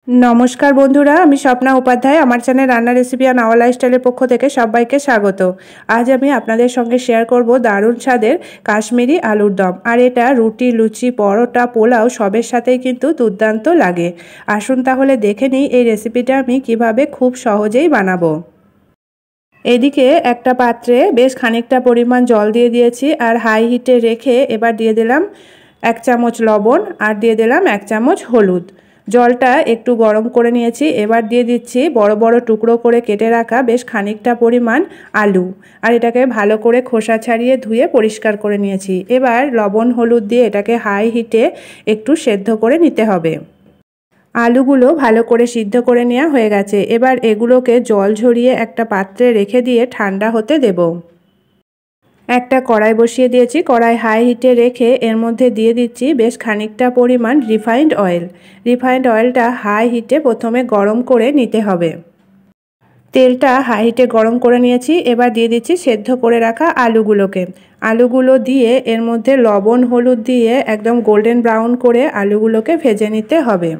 नमस्कार बंधुरा आमी स्वप्ना उपाध्याय आमार चैनल रान्ना रेसिपि और नावा लाइफस्टाइलेर पक्ष थेके सबाइके स्वागत। आज आमी आपनादेर संगे शेयर करब दारुण स्वादेर काश्मीरी आलुर दम और एटा रुटी लुचि परोटा पोलाओ सबेर साथेई किन्तु दुर्दान्त लागे। आसुन ताहले देखे निई एई रेसिपिटा आमी किभाबे खूब सहजेई बानाबो। एदिके एकटा पात्रे बेश खानिकटा परिमाण जल दिए दिएछि और हाई हिटे रेखे एबार दिए दिलाम 1 चामच लवण और दिए दिलाम 1 चामच हलुद। जलटा एकटू गरम करे निয়েছি। एबार दिए दिচ্ছি बड़ बड़ टुकरो करे केटे राखा बेश खानिकटा परिमाण आलू और एटाके भालो करे खोसा छाड़िए धुए परिष्कार करे निয়েছি। एबार लवण हलुद दिए एटाके हाई हिटे एकटू सेদ্ধ करे निते हबे। आलूगुलो भालो करे सिद्ध करे नेওয়া হয়ে গেছে। एबार एगुलोके जल झरिए एकटा पात्रे रेखे दिए ठंडा होते देब। একটা কড়াই বসিয়ে দিয়েছি। কড়াই হাই হিটে রেখে এর মধ্যে দিয়ে দিচ্ছি বেশ খানিকটা পরিমাণ রিফাইন্ড অয়েল। রিফাইন্ড অয়েলটা হাই হিটে প্রথমে গরম করে নিতে হবে। তেলটা হাই হিটে গরম করে নিয়েছি। এবার দিয়ে দিচ্ছি সেদ্ধ করে রাখা আলুগুলোকে। আলুগুলো দিয়ে এর মধ্যে লবণ হলুদ দিয়ে একদম গোল্ডেন ব্রাউন করে আলুগুলোকে ভেজে নিতে হবে।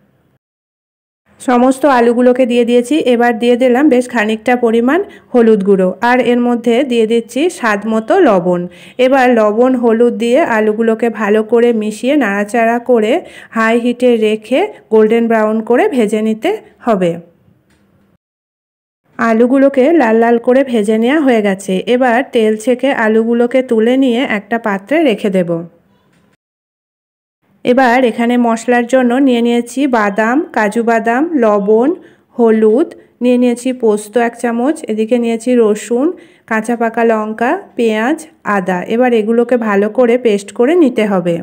समस्त आलूगुलोके दिए दिएছি। एबार दिए दिलाम बेश खानिकटा परिमाण हलुद गुঁড়ো और एर मध्य दिए दिচ্ছি स्वाद मतो लवण। एबार लवण हलुद दिए आलूगुलोके भालो करे मिशिए नाड़ाचाड़ा करे हाई हिटे रेखे गोल्डन ब्राउन करे भेजे निते हबे। आलूगुलोके लाल लाल करे भेजे नेওয়া হয়ে গেছে। एबार तेल छेके आलूगुलोके तुले निয়ে একটা পাত্রে রেখে দেব। एबार एखाने मशलार जोन्नो निये निয়েছি बादाम काजू बादाम लवण हलुद निये निয়েছি पोस्त 1 चामच एदिके निয়েছি रसुन काँचा पाका लंका पेঁয়াজ आदा। एबार एगुलोके भालो करे पेस्ट करे निते हबे।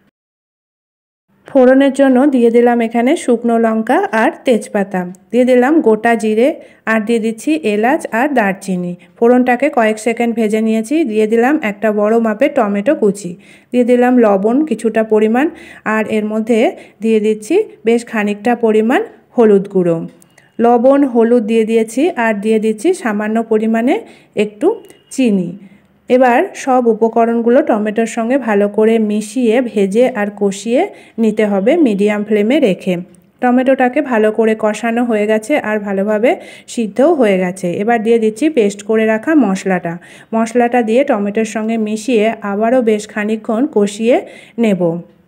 फोड़नेर जोन्नो दिए दिलाम एखाने शुकनो लंका और तेजपाता दिए दिलाम गोटा जिरे और दिए दिচ্ছি एलाच और दारचिनी। फोड़नटाके कয়েক सेकेंड भेजे निয়েছি। दिए दिलाम একটা বড় মাপের টমেটো কুচি দিয়ে দিলাম লবণ কিছুটা পরিমাণ আর এর মধ্যে দিয়ে দিচ্ছি বেশ খানিকটা পরিমাণ হলুদ গুঁড়ো। লবণ হলুদ দিয়ে দিয়েছি আর দিয়ে দিচ্ছি সামান্য পরিমাণে একটু চিনি। এবার সব উপকরণগুলো টমেটোর সঙ্গে ভালো করে মিশিয়ে ভেজে আর কষিয়ে নিতে হবে মিডিয়াম ফ্লেমে রেখে। টমেটোটাকে ভালো করে কষানো হয়ে গেছে আর ভালোভাবে সিদ্ধও হয়ে গেছে। এবার দিয়ে দিচ্ছি পেস্ট করে রাখা মশলাটা। মশলাটা দিয়ে টমেটোর সঙ্গে মিশিয়ে আবারও বেশ খানিকক্ষণ কষিয়ে নেব।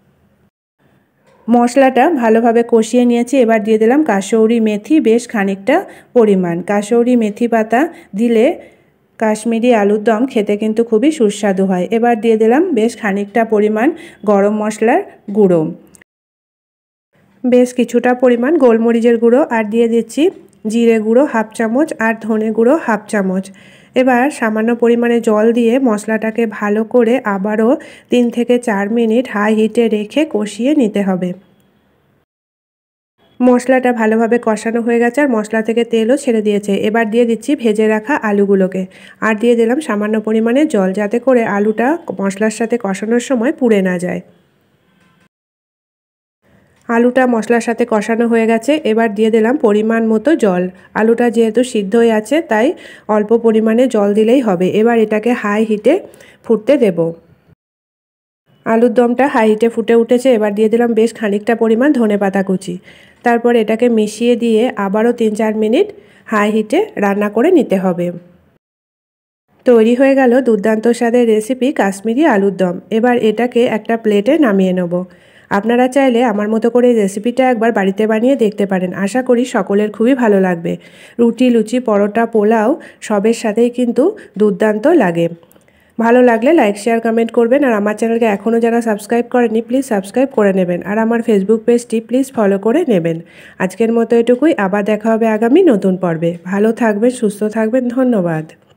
মশলাটা ভালোভাবে কষিয়ে নিয়েছি। এবার দিয়ে দিলাম কাসৌরি মেথি বেশ খানিকটা পরিমাণ। কাসৌরি মেথি পাতা দিলে কাশ্মীরি আলুর দম খেতে কিন্তু খুবই সুস্বাদু হয়। এবার দিয়ে দিলাম বেশ খানিকটা পরিমাণ গরম মশলার গুঁড়ো বেশ কিছুটা পরিমাণ গোলমরিচের গুঁড়ো আর দিয়ে দিচ্ছি জিরে গুঁড়ো 1/2 চামচ আর ধনে গুঁড়ো 1/2 চামচ। এবার সামান্য পরিমাণে জল দিয়ে মশলাটাকে ভালো করে আবারও 3 থেকে 4 মিনিট হাই হিটে রেখে কষিয়ে নিতে হবে। মশলাটা ভালোভাবে কষানো হয়ে গেছে আর মশলা থেকে তেলও ছেড়ে দিয়েছে। এবার দিয়ে দিচ্ছি ভেজে রাখা আলুগুলোকে আর দিয়ে দিলাম সামান্য পরিমাণে জল যাতে করে আলুটা মশলার সাথে কষানোর সময় পুড়ে না যায়। আলুটা মশলার সাথে কষানো হয়ে গেছে। এবার দিয়ে দিলাম পরিমাণ মতো জল। আলুটা যেহেতু সিদ্ধ হয়ে আছে তাই অল্প পরিমাণে জল দিলেই হবে। এবার এটাকে হাই হিটে ফুটতে দেব। আলুর দমটা হাই হিটে ফুটে উঠেছে। এবার দিয়ে দিলাম বেশ খানিকটা পরিমাণ ধনেপাতা কুচি। তারপর এটাকে মিশিয়ে দিয়ে আবারও 3-4 মিনিট হাই হিটে রান্না করে নিতে হবে। তৈরি হয়ে গেল দুর্দান্ত স্বাদের রেসিপি কাশ্মীরি আলুর দম। এবার এটাকে একটা প্লেটে নামিয়ে নেব। আপনারা চাইলে আমার মতো করে রেসিপিটা একবার বাড়িতে বানিয়ে দেখতে পারেন। আশা করি সকলের খুবই ভালো লাগবে। রুটি লুচি পরোটা পোলাও সবের সাথেই কিন্তু দুর্দান্ত লাগে। ভালো লাগলে লাইক শেয়ার কমেন্ট করবেন আর আমার চ্যানেলকে এখনও যারা সাবস্ক্রাইব করেননি প্লিজ সাবস্ক্রাইব করে নেবেন আর আমার ফেসবুক পেজটি প্লিজ ফলো করে নেবেন। আজকের মতো এটুকুই। আবার দেখা হবে আগামী নতুন পর্বে। ভালো থাকবেন সুস্থ থাকবেন। ধন্যবাদ।